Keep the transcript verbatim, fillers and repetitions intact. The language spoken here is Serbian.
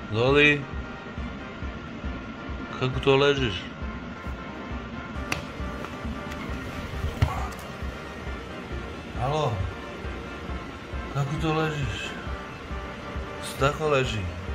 Zoli, kako to ležiš? Alo, kako to ležiš? Što tako leži?